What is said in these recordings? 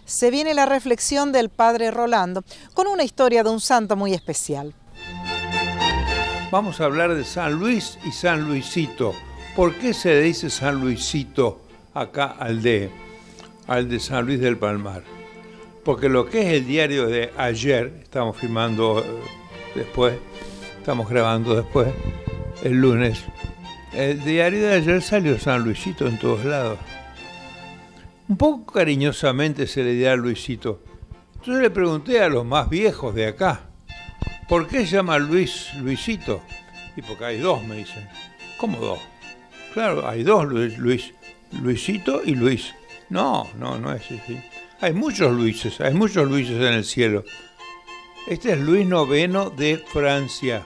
se viene la reflexión del padre Rolando con una historia de un santo muy especial. Vamos a hablar de San Luis y San Luisito. ¿Por qué se le dice San Luisito acá al de San Luis del Palmar? Porque lo que es el diario de ayer, estamos filmando después, estamos grabando después, el lunes, el diario de ayer salió San Luisito en todos lados. Un poco cariñosamente se le dirá Luisito. Entonces le pregunté a los más viejos de acá, ¿por qué se llama Luisito? Y porque hay dos, me dicen. ¿Cómo dos? Claro, hay dos Luisito y Luis. No es así. Hay muchos Luises en el cielo. Este es Luis IX de Francia.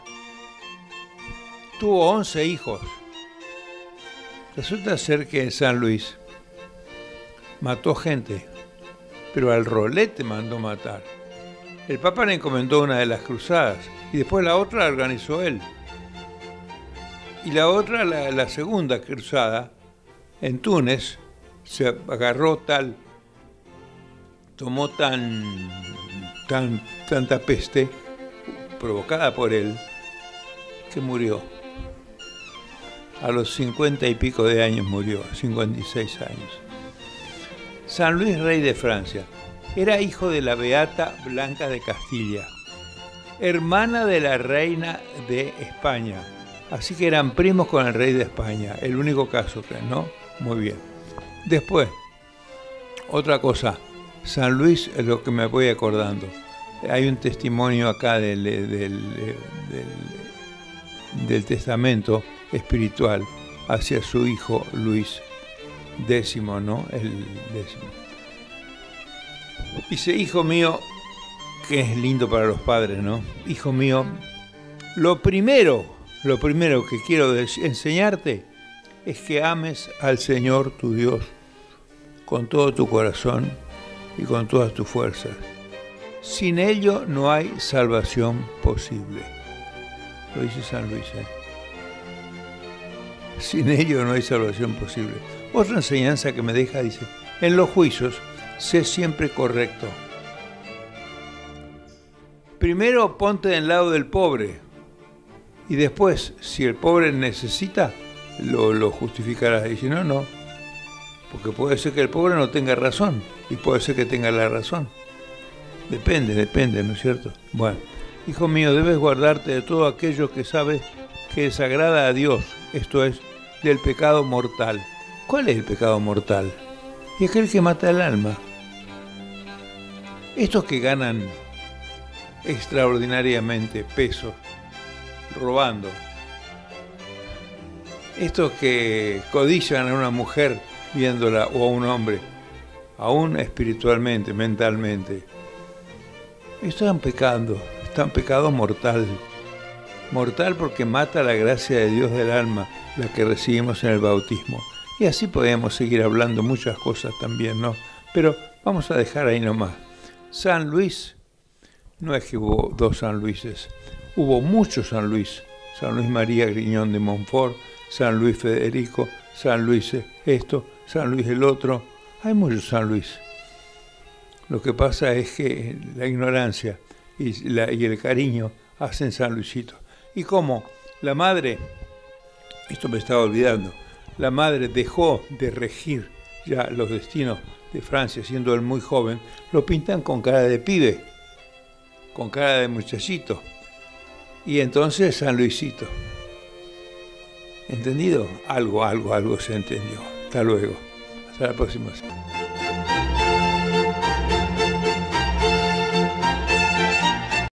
Tuvo 11 hijos. Resulta ser que San Luis mató gente, pero al rolete mandó matar. El Papa le encomendó una de las cruzadas y después la otra la organizó él. Y la otra, la segunda cruzada, en Túnez, se agarró tomó tanta peste provocada por él que murió. A los 50 y pico de años murió, 56 años. San Luis, rey de Francia, era hijo de la beata Blanca de Castilla, hermana de la reina de España. Así que eran primos con el rey de España, el único caso, ¿no? Muy bien. Después, otra cosa, San Luis es lo que me voy acordando. Hay un testimonio acá del testamento espiritual hacia su hijo Luis X, ¿no? El 10. Dice, hijo mío, que es lindo para los padres, ¿no? Hijo mío, lo primero que quiero enseñarte es que ames al Señor tu Dios con todo tu corazón y con todas tus fuerzas. Sin ello no hay salvación posible. Lo dice San Luis, ¿eh? Sin ello no hay salvación posible. Otra enseñanza que me deja dice, en los juicios, sé siempre correcto. Primero ponte del lado del pobre y después, si el pobre necesita, lo justificarás. Y si no, no. Porque puede ser que el pobre no tenga razón y puede ser que tenga la razón. Depende, ¿no es cierto? Bueno, hijo mío, debes guardarte de todo aquello que sabes que desagrada a Dios, esto es, del pecado mortal. ¿Cuál es el pecado mortal? Es aquel que mata el alma. Estos que ganan extraordinariamente pesos robando, estos que codician a una mujer viéndola o a un hombre, aún espiritualmente, mentalmente, están pecado mortal. Mortal porque mata la gracia de Dios del alma, la que recibimos en el bautismo. Y así podemos seguir hablando muchas cosas también, ¿no? Pero vamos a dejar ahí nomás. San Luis, no es que hubo dos San Luises, hubo muchos San Luis. San Luis María Griñón de Montfort, San Luis Federico, San Luis esto, San Luis el otro. Hay muchos San Luis. Lo que pasa es que la ignorancia y el cariño hacen San Luisito. Y como la madre, esto me estaba olvidando, la madre dejó de regir ya los destinos de Francia, siendo él muy joven, lo pintan con cara de pibe, con cara de muchachito. Y entonces San Luisito. ¿Entendido? Algo se entendió. Hasta luego. Hasta la próxima semana.